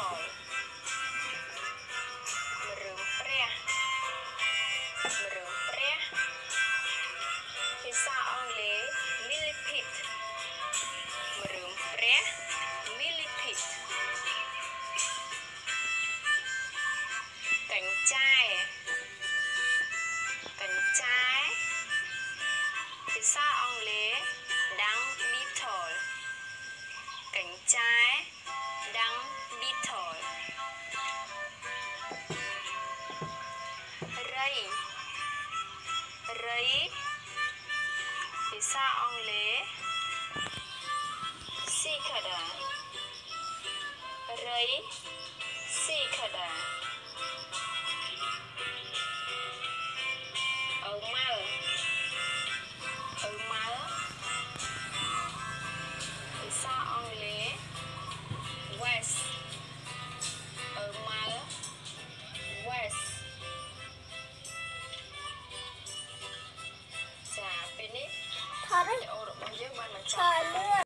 tall ម្រឿងព្រះភាសាអង់គ្លេស millipede ម្រឿងព្រះ millipede កញ្ចែភាសាអង់គ្លេស dung beetle កញ្ចែ dung beetle រៃភាសាអង់គ្លេស cicada រៃ cicada ឪម៉ៅភាសាអង់គ្លេស west ឪម៉ៅ west ចាពេលនេះថតវីដេអូរបស់យើងបានបញ្ចប់